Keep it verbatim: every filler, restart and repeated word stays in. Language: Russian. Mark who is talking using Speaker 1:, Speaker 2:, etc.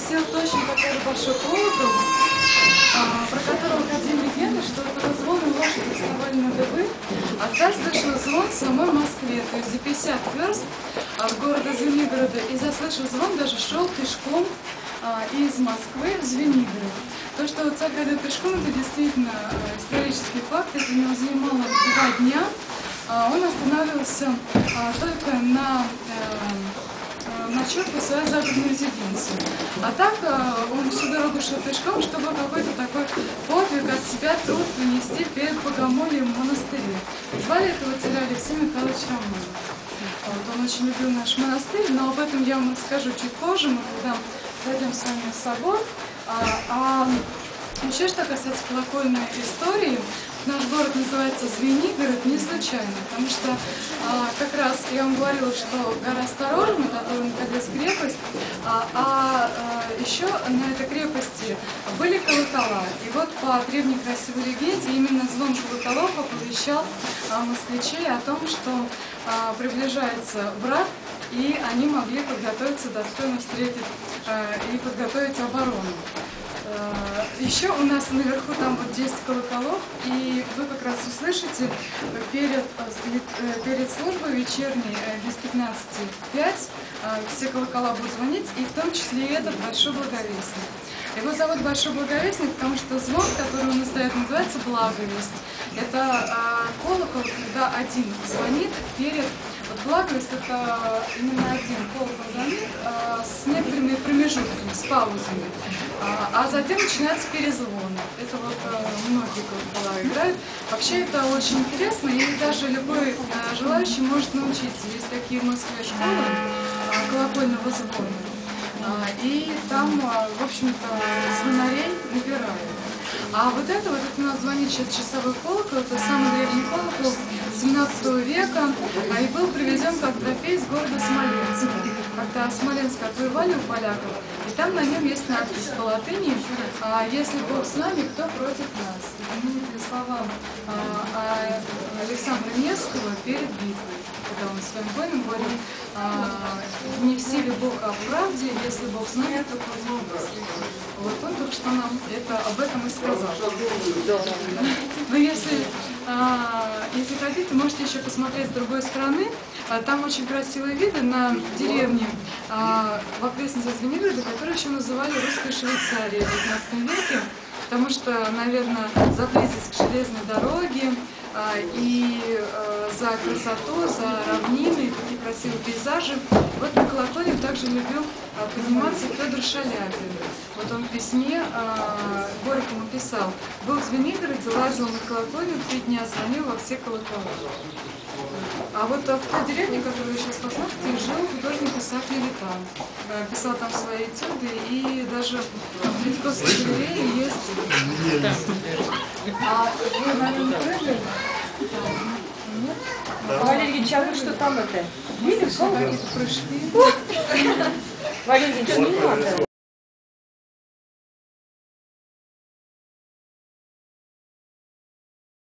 Speaker 1: висел точно такой же большой колокол, а, про которого ходили легенды, что это звон и лошади вставали на дыбы, а царь слышал звон в самой Москве, то есть за пятьдесят верст от города Звенигорода, и заслышав звон, даже шел пешком а, из Москвы в Звенигород. То, что царь ходил пешком, это действительно исторический факт, это у него занимало два дня. Он останавливался а, только на э, ночевку в свою загородную резиденцию. А так а, он всю дорогу шел пешком, чтобы какой-то такой подвиг от себя труд принести перед богомольем в монастыре. Звали этого царя Алексей Михайлович Романов. Вот, он очень любил наш монастырь, но об этом я вам расскажу чуть позже, мы когда зайдем с вами в собор. А, а еще что касается колокольной истории, наш город называется Звенигород не случайно, потому что а, как раз я вам говорила, что гора Осторожна, на которой находилась крепость, а, а, а еще на этой крепости были колокола. И вот по древней красивой легенде именно звон колоколов оповещал а, москвичей о том, что а, приближается враг, и они могли подготовиться, достойно встретить а, и подготовить оборону. Еще у нас наверху там вот десять колоколов, и вы как раз услышите перед, перед службой вечерней без пятнадцати пять все колокола будут звонить, и в том числе и этот Большой Благовестник. Его зовут Большой Благовестник, потому что звон, который он издает, называется Благовесть. Это колокол, когда один звонит перед... Вот благовесть — это именно один колокол звонит а, с некоторыми промежутками, с паузами, а, а затем начинается перезвон. Это вот а, многие колокола играют. Вообще это очень интересно, и даже любой а, желающий может научиться. Есть такие в Москве школы а, колокольного звона, а, и там, а, в общем-то, звонарей набирают. А вот это, вот это у нас звонит сейчас часовой колокол, это самый древний колокол семнадцатого века, и был привезен как трофей из города Смоленска. Когда Смоленск отвоевали у поляков, и там на нем есть надпись по латыни: «Если Бог с нами, кто против нас?» Знаменитые слова Александра Невского перед битвой, когда он своим воинам говорил: «Не в силе Бог, а в правде, если Бог с нами, то против нас». Вот он только что нам это, об этом и сказал. Но если, а, если хотите, можете еще посмотреть с другой стороны. А, там очень красивые виды на деревни а, в окрестностях Звенигорода, которые еще называли русской Швейцарией в девятнадцатом веке, потому что, наверное, за близость к железной дороге а, и а, за красоту, за равнины, такие красивые пейзажи. Вот на колокольне также любил а, подниматься Федор Шаляпин. Вот он в письме а, Горькому писал: «Был в Звенигороде, лазил на колокольню, три дня звонил во все колокола». А вот в той деревне, которую вы сейчас посмотрите, жил художник Исаак Левитан. Писал там свои этюды, и даже в Третьяковской галерее есть... А вы, наверное, прыгали? Нет?
Speaker 2: Валерий Ильич, а вы что там это?
Speaker 1: Видишь, какие-то прыжки?
Speaker 2: Валерий Ильич, не надо.